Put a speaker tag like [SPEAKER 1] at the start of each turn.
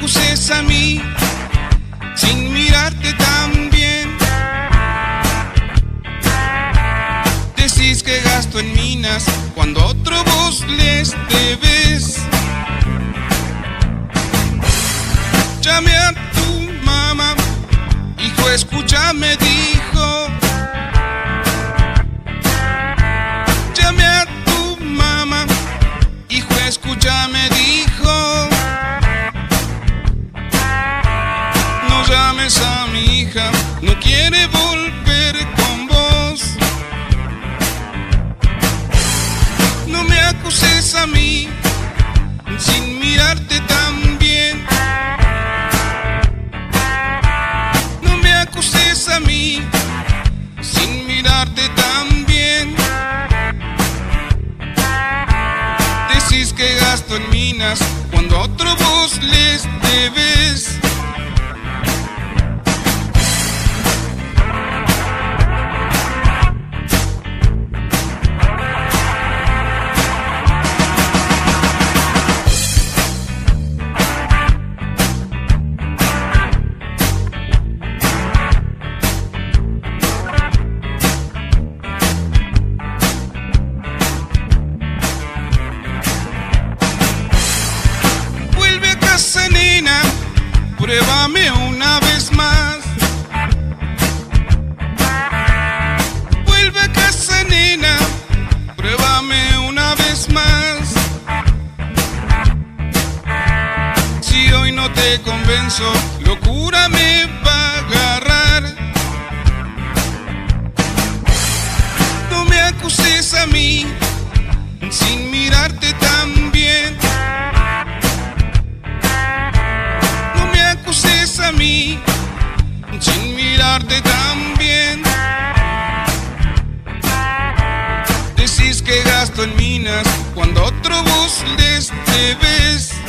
[SPEAKER 1] acuses a mí sin mirarte tan bien. Decís que gasto en minas cuando a otro vos les debes. Llame a tu mamá, hijo, escúchame, dijo. Llame a tu mamá, hijo, escúchame, dijo. No llames a mi hija, no quiere volver con vos. No me acuses a mí sin mirarte tan bien. No me acuses a mí sin mirarte tan bien. Decís que gasto en minas cuando a otro vos les debes. Nena, pruébame una vez más. Vuelve a casa, nena, pruébame una vez más. Si hoy no te convenzo, locura me va a agarrar. No me acuses a mí sin mirarte tan bien. A mí sin mirarte tan bien. Decís que gasto en minas cuando a otro vos les debes.